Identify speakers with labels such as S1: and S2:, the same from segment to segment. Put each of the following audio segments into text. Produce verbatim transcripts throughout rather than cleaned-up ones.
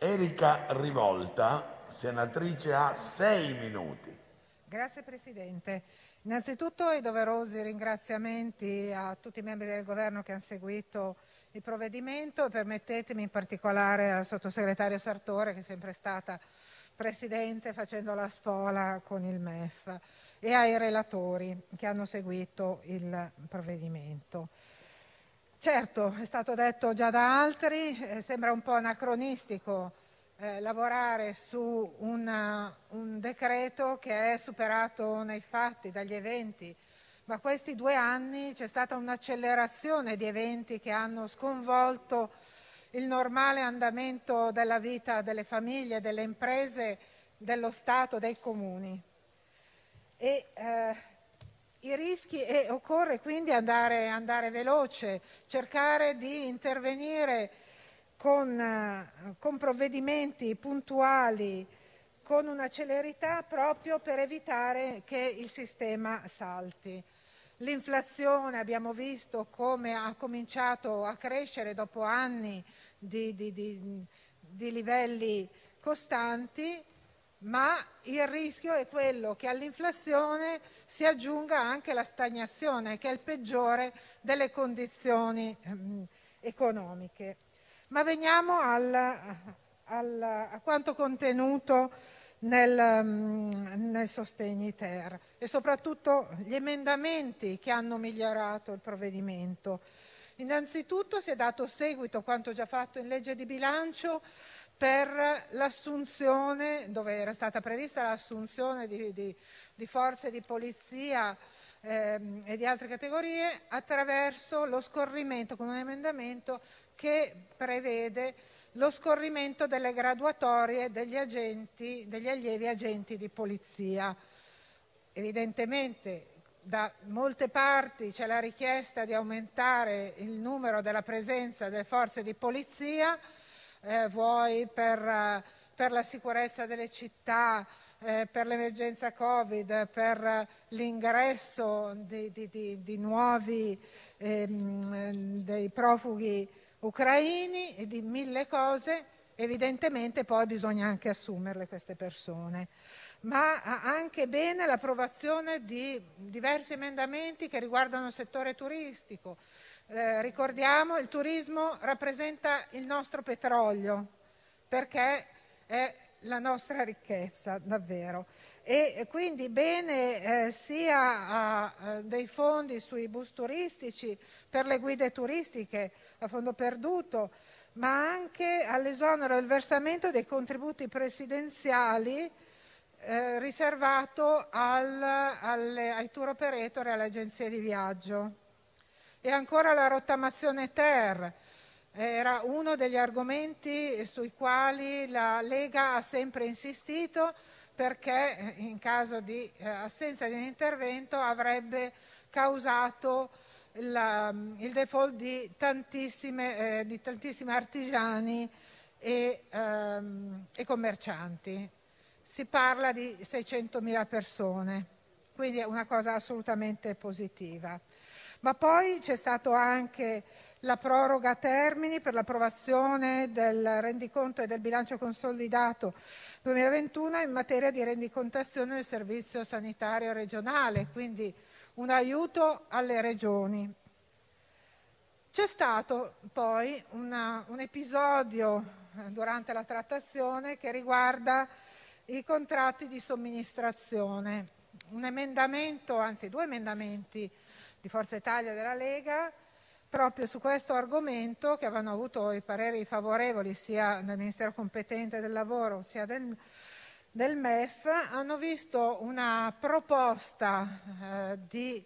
S1: Erika Rivolta, senatrice, ha sei minuti.
S2: Grazie Presidente. Innanzitutto i doverosi ringraziamenti a tutti i membri del Governo che hanno seguito il provvedimento e permettetemi in particolare al sottosegretario Sartore, che è sempre stata Presidente facendo la spola con il M E F, e ai relatori che hanno seguito il provvedimento. Certo, è stato detto già da altri, eh, sembra un po' anacronistico eh, lavorare su una, un decreto che è superato nei fatti dagli eventi, ma questi due anni c'è stata un'accelerazione di eventi che hanno sconvolto il normale andamento della vita delle famiglie, delle imprese, dello Stato, dei comuni. E, eh, i rischi e occorre quindi andare, andare veloce, cercare di intervenire con, con provvedimenti puntuali, con una celerità proprio per evitare che il sistema salti. L'inflazione abbiamo visto come ha cominciato a crescere dopo anni di, di, di, di livelli costanti, ma il rischio è quello che all'inflazione si aggiunga anche la stagnazione, che è il peggiore delle condizioni ehm, economiche. Ma veniamo al, al, a quanto contenuto nel, um, nel sostegni-ter e soprattutto gli emendamenti che hanno migliorato il provvedimento. Innanzitutto si è dato seguito a quanto già fatto in legge di bilancio per l'assunzione, dove era stata prevista l'assunzione di, di, di forze di polizia ehm, e di altre categorie attraverso lo scorrimento, con un emendamento che prevede lo scorrimento delle graduatorie degli agenti, degli allievi agenti di polizia. Evidentemente da molte parti c'è la richiesta di aumentare il numero della presenza delle forze di polizia, eh, vuoi per, uh, per la sicurezza delle città, eh, per l'emergenza Covid, per l'ingresso di, di, di, di nuovi ehm, dei profughi ucraini e di mille cose. Evidentemente poi bisogna anche assumerle queste persone. Ma ha anche bene l'approvazione di diversi emendamenti che riguardano il settore turistico. Eh, ricordiamo, il turismo rappresenta il nostro petrolio, perché è la nostra ricchezza, davvero. E quindi bene eh, sia a, a dei fondi sui bus turistici, per le guide turistiche a fondo perduto, ma anche all'esonero del versamento dei contributi presidenziali eh, riservato al, alle, ai tour operator e alle agenzie di viaggio. E ancora la rottamazione ter, era uno degli argomenti sui quali la Lega ha sempre insistito, perché in caso di eh, assenza di un intervento avrebbe causato la, il default di, tantissime, eh, di tantissimi artigiani e, ehm, e commercianti. Si parla di seicentomila persone, quindi è una cosa assolutamente positiva. Ma poi c'è stato anche la proroga termini per l'approvazione del rendiconto e del bilancio consolidato duemilaventuno in materia di rendicontazione del servizio sanitario regionale, quindi un aiuto alle regioni. C'è stato poi una, un episodio durante la trattazione che riguarda i contratti di somministrazione. Un emendamento, anzi due emendamenti di Forza Italia e della Lega proprio su questo argomento, che avevano avuto i pareri favorevoli sia del Ministero competente del lavoro sia del, del M E F, hanno visto una proposta eh, di,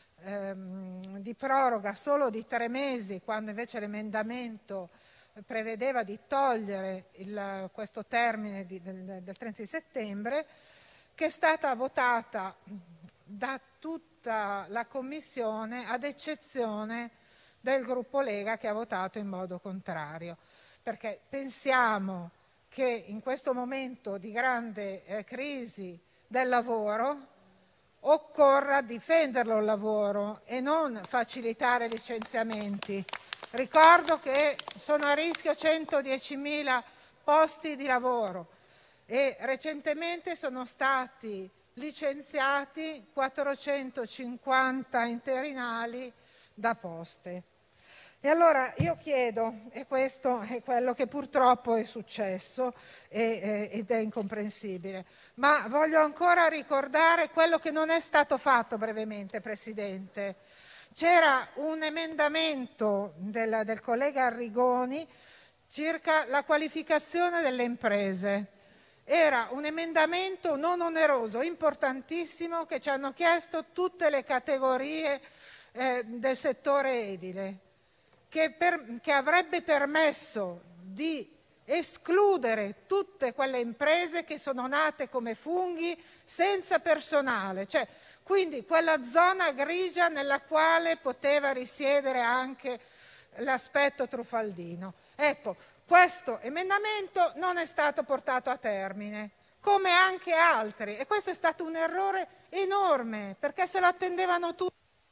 S2: ehm, di proroga solo di tre mesi, quando invece l'emendamento prevedeva di togliere il, questo termine di, del, del trenta di settembre, che è stata votata da tutta la Commissione ad eccezione del gruppo Lega, che ha votato in modo contrario, perché pensiamo che in questo momento di grande eh, crisi del lavoro occorra difenderlo il lavoro e non facilitare licenziamenti. Ricordo che sono a rischio centodiecimila posti di lavoro e recentemente sono stati licenziati quattrocentocinquanta interinali da Poste. E allora io chiedo, e questo è quello che purtroppo è successo e, ed è incomprensibile, ma voglio ancora ricordare quello che non è stato fatto brevemente, Presidente. C'era un emendamento del, del collega Arrigoni circa la qualificazione delle imprese. Era un emendamento non oneroso, importantissimo, che ci hanno chiesto tutte le categorie eh, del settore edile, che, per, che avrebbe permesso di escludere tutte quelle imprese che sono nate come funghi senza personale, cioè, quindi quella zona grigia nella quale poteva risiedere anche l'aspetto truffaldino. Ecco, questo emendamento non è stato portato a termine, come anche altri, e questo è stato un errore enorme, perché se lo attendevano tutti.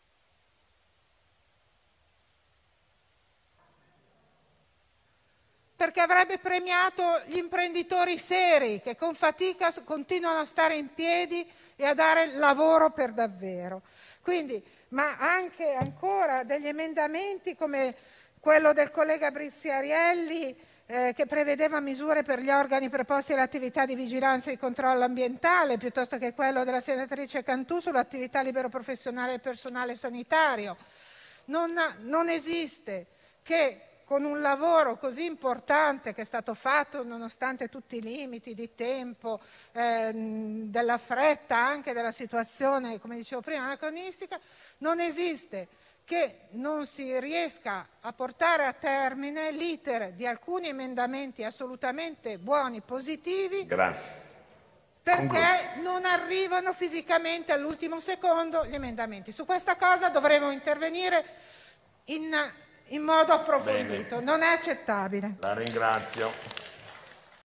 S2: Perché avrebbe premiato gli imprenditori seri che con fatica continuano a stare in piedi e a dare lavoro per davvero. Quindi, ma anche ancora degli emendamenti come quello del collega Briziarielli eh, che prevedeva misure per gli organi preposti all'attività di vigilanza e di controllo ambientale, piuttosto che quello della senatrice Cantù sull'attività libero professionale e personale sanitario. Non, non esiste che con un lavoro così importante che è stato fatto nonostante tutti i limiti di tempo, eh, della fretta anche della situazione, come dicevo prima, anacronistica, non esiste che non si riesca a portare a termine l'iter di alcuni emendamenti assolutamente buoni, positivi,
S1: Grazie.
S2: perché
S1: Concludo.
S2: non arrivano fisicamente all'ultimo secondo gli emendamenti. Su questa cosa dovremo intervenire in in modo approfondito.
S1: Bene.
S2: Non è accettabile.
S1: La ringrazio.